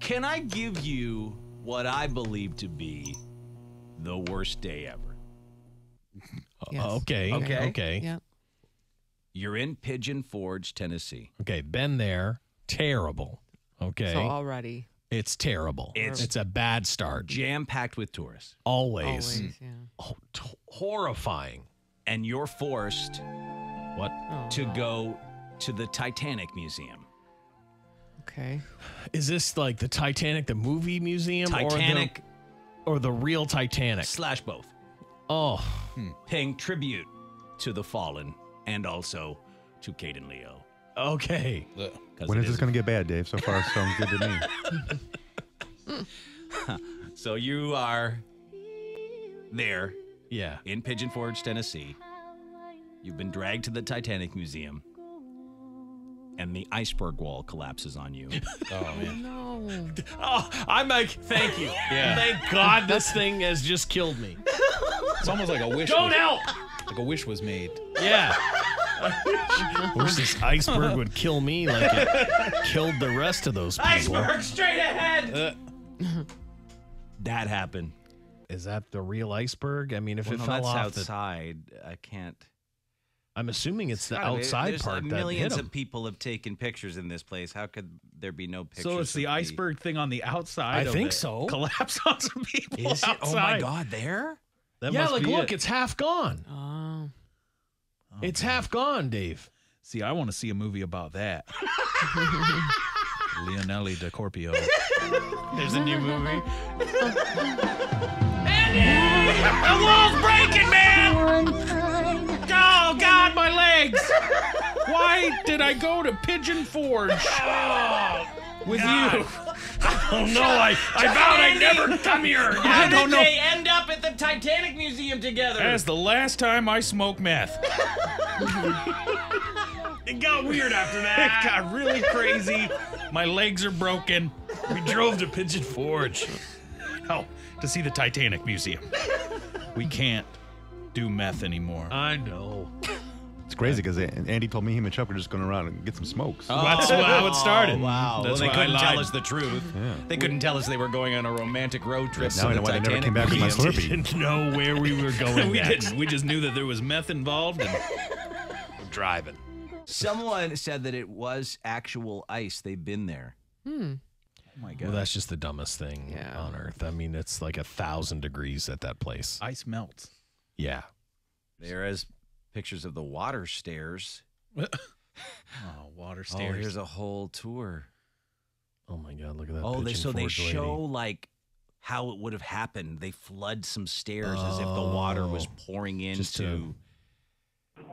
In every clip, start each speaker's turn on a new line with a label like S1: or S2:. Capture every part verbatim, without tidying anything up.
S1: Can I give you what I believe to be the worst day ever?
S2: Yes.
S3: Okay.
S1: Okay.
S3: Okay.
S2: Yeah.
S1: You're in Pigeon Forge, Tennessee.
S3: Okay. Been there. Terrible. Okay.
S2: So already.
S3: It's terrible.
S1: It's-
S3: It's a bad start.
S1: Jam-packed with tourists.
S3: Always.
S2: Always, yeah.
S3: Oh, t- horrifying.
S1: And you're forced
S3: What?
S2: Oh,
S1: to go to the Titanic Museum.
S2: okay.
S3: Is this like the Titanic, the movie museum?
S1: Titanic
S3: Or the, or the real Titanic?
S1: slash both.
S3: Oh.
S1: Paying tribute to the fallen and also to Kate and Leo.
S3: Okay.
S1: 'Cause
S4: When
S1: it
S4: is this going to get bad, Dave? So far, it sounds good to me.
S1: So you are there
S3: Yeah.
S1: in Pigeon Forge, Tennessee. You've been dragged to the Titanic Museum, and the iceberg wall collapses on you.
S5: Oh, man.
S2: No.
S3: Oh, I'm like, thank you.
S5: Yeah.
S3: Thank God this thing has just killed me.
S5: It's almost like a wish.
S3: Don't
S5: was,
S3: help.
S5: Like a wish was made.
S3: Yeah. Wish this iceberg would kill me like it killed the rest of those people.
S1: straight ahead!
S5: Uh,
S1: That happened.
S3: Is that the real iceberg? I mean, if
S1: Well,
S3: it
S1: no,
S3: fell
S1: that's
S3: off the...
S1: outside. I can't.
S3: I'm assuming it's the
S1: Gotta be-
S3: outside
S1: there's
S3: part that hit
S1: Millions
S3: him.
S1: of people have taken pictures in this place. How could there be no pictures?
S6: So it's the
S1: of
S6: iceberg thing on the outside.
S3: I
S6: of
S3: think
S6: it.
S3: so.
S6: Collapse on some people
S1: Is it?
S6: outside.
S1: Oh my God! There.
S6: That
S3: Yeah,
S6: must
S3: like,
S6: be
S3: look,
S6: it.
S3: it's half gone.
S2: Oh.
S3: It's half gone, Dave.
S6: See, I want to see a movie about that. Leonelli DiCorpio.
S3: There's a new movie.
S6: The wall's breaking, man! Oh, God, my legs! Why did I go to Pigeon Forge with you?
S3: Oh, no, I, I vowed I'd never come here.
S6: I don't know.
S1: They end up at the Titanic Museum together.
S6: That's the last time I smoked meth.
S3: It got weird after
S6: It
S3: that.
S6: got really crazy. My legs are broken.
S3: We drove to Pigeon Forge.
S6: Oh, to see the Titanic Museum. We can't do meth anymore.
S3: I know.
S4: It's crazy because Andy told me him and Chuck were just going around and get some smokes.
S6: That's how it started.
S1: Wow.
S6: That's
S1: well, they
S6: why I
S1: couldn't
S6: lied.
S1: tell us the truth.
S4: Yeah.
S1: They couldn't tell us they were going on a romantic road trip.
S4: Now
S1: to
S4: I
S1: the
S4: know why they never
S1: Titanic
S4: came back with my
S1: Museum.
S4: Slurpee.
S3: Didn't know where we were going
S6: We
S3: next.
S6: didn't. We just knew that there was meth involved and
S3: Driving.
S1: Someone said that it was actual ice. They've been there.
S2: Hmm.
S6: oh my God.
S3: Well, that's just the dumbest thing
S2: Yeah.
S3: on earth. I mean, it's like a thousand degrees at that place.
S6: Ice melts.
S3: Yeah.
S1: There is pictures of the water stairs.
S6: Oh, water
S1: Oh,
S6: stairs.
S1: here's a whole tour.
S3: Oh my God! Look at that.
S1: Oh, they
S3: Pigeon
S1: so they
S3: Forge lady.
S1: show like how it would have happened. They flood some stairs as if the water was
S3: Oh.
S1: pouring
S3: Just
S1: into.
S3: to-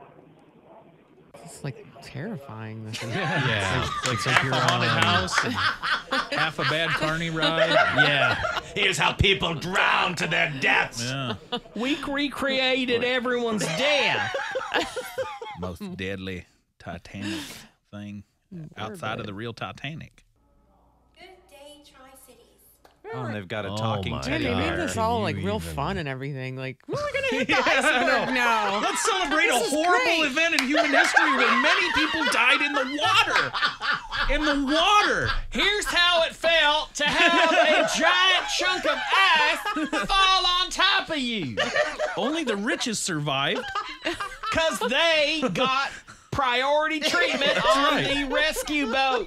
S2: It's like terrifying. This is.
S3: Yeah.
S6: It's like you're haunted house and half a bad carny ride.
S3: Yeah.
S1: Here's how people drown to their deaths.
S6: Yeah.
S3: We recreated everyone's death.
S6: Most deadly Titanic thing outside of the real Titanic.
S7: Good day, Tri-Cities.
S1: Oh, and they've got a
S3: Oh
S1: talking
S3: my
S1: teddy
S2: Man, they
S3: God.
S2: made
S1: bear.
S2: this
S3: Can
S2: all
S3: you
S2: like real
S3: even-
S2: fun and everything. Like, we're gonna hit the iceberg now.
S6: Let's celebrate
S2: This
S6: a
S2: is
S6: horrible
S2: great.
S6: event in human history when many people died in the water. In the water.
S3: Here's how it felt to have a giant chunk of ice fall on top of you.
S6: Only the richest survived.
S3: Because they got priority treatment on
S6: right.
S3: the rescue boat.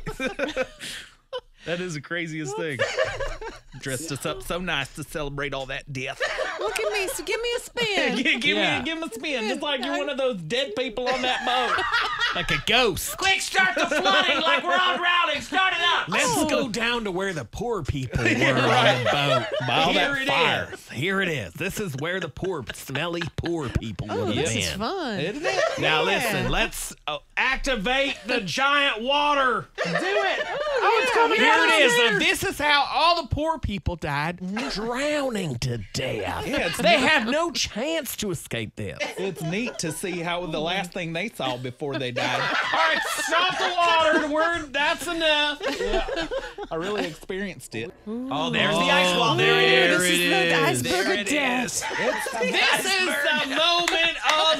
S6: That is the craziest thing. Dressed us up so nice to celebrate all that death.
S2: Look at me. So give me a spin.
S3: give, give
S6: Yeah.
S3: me, give him a spin, just like you're one of those dead people on that boat. Like a ghost.
S1: Quick, start the flooding like we're all drowning. Start it up.
S3: Let's go down to where the poor people were on the boat.
S6: By all
S3: Here
S6: that
S3: it
S6: fire.
S3: is. Here it is. This is where the poor, smelly poor people would
S2: Oh,
S3: have
S2: this
S3: been.
S2: is fun.
S6: Isn't it?
S3: Now
S2: Yeah.
S3: listen, let's uh, activate the giant water.
S2: Do it. Oh, it's coming
S3: Here
S2: out
S3: it is.
S2: there.
S3: So this is how all the poor people died, drowning to death.
S6: Yeah, it's
S3: They had no chance to escape this.
S6: It's neat to see how the last thing they saw before they died.
S3: All right, stop the water. Word, that's enough.
S6: I really experienced it.
S1: Oh, there's the ice wall. There it
S2: Ooh,
S1: is.
S2: this is the iceberg
S1: There
S2: of
S1: it
S2: death.
S1: is.
S3: This is the moment of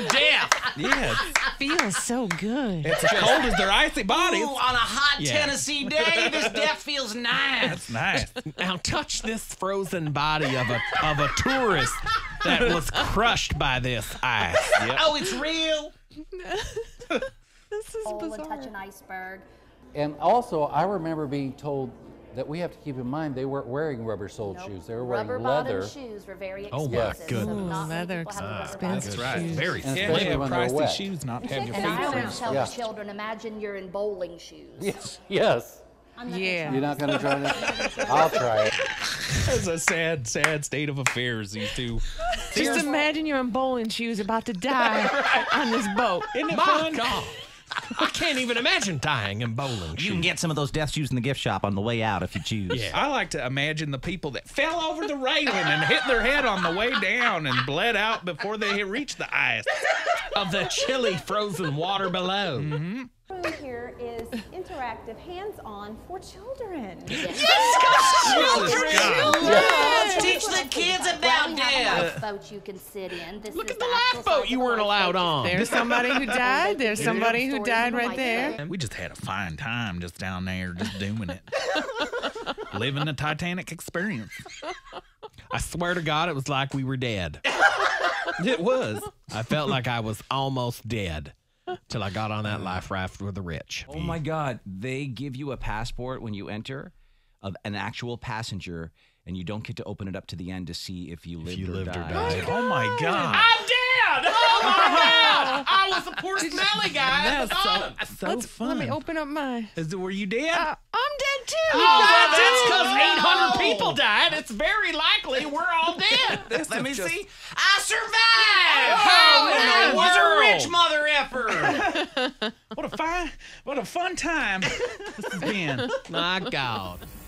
S3: death.
S6: Yes.
S2: Feels so good.
S6: It's as cold as their icy bodies.
S1: Ooh, on a hot
S6: Yeah.
S1: Tennessee day, this death feels nice.
S6: That's nice.
S3: Now touch this frozen body of a of a tourist that was crushed by this ice.
S1: Oh, it's real.
S2: This is
S7: Bowl and
S2: bizarre.
S7: touch an iceberg.
S8: And also, I remember being told that we have to keep in mind they weren't wearing rubber-soled
S7: Nope.
S8: shoes. They were wearing
S7: Rubber
S8: leather.
S7: bottom shoes were very
S3: Oh,
S7: expensive.
S3: my
S7: so
S3: goodness.
S7: not many
S2: Leather
S7: people have rubber
S2: expensive
S7: bottom
S2: shoes.
S3: Very
S8: And
S6: Yeah,
S8: especially
S6: they have
S8: when they're
S6: pricey
S8: wet.
S6: shoes not to have your
S7: And I
S6: feet
S7: always
S6: freeze.
S7: tell
S8: Yeah.
S7: the children, imagine you're in bowling shoes.
S8: Yes, yes.
S7: I'm not
S2: Yeah.
S8: You're not going to join it? I'll try it.
S6: It's a sad, sad state of affairs, these two.
S2: Just imagine you're in bowling shoes about to die on this boat.
S6: Isn't it
S3: My
S6: fun?
S3: God. I can't even imagine dying in bowling shoes.
S1: You can get some of those death shoes in the gift shop on the way out if you choose.
S3: Yeah.
S6: I like to imagine the people that fell over the railing and hit their head on the way down and bled out before they had reached the ice.
S3: of the chilly frozen water below.
S6: Mm-hmm.
S9: room here is interactive, hands-on for children.
S1: Let's teach the kids
S7: Well,
S1: about
S7: we have a
S1: death.
S7: lifeboat you can sit in. This
S3: Look
S7: is
S3: at the
S7: actual
S3: lifeboat
S7: size
S3: you
S7: of a
S3: weren't allowed
S7: lifeboat.
S3: on.
S2: There's somebody who died. There's somebody who died right there.
S6: And we just had a fine time just down there, just doing it. Living the Titanic experience.
S3: I swear to God, it was like we were dead.
S6: It was.
S3: I felt like I was almost dead till I got on that life raft with the rich.
S1: Oh my God. They give you a passport when you enter of an actual passenger, and you don't get to open it up to the end to see if you lived,
S3: you
S1: or,
S3: lived or
S1: died.
S3: died.
S6: Oh my God.
S3: I'm dead! Oh my God! I was the poor smelly guy at the bottom.
S6: So
S2: Let's,
S6: fun.
S2: let me open up my.
S6: Is it, were you dead?
S2: Uh, I'm dead too.
S3: Oh, that's because eight hundred people died. It's very likely we're all dead.
S1: Let me see. I survived!
S6: How in
S1: I
S6: the
S1: was a
S6: world?
S1: rich mother effer!
S6: What a fine, what a fun time this has been.
S3: My God.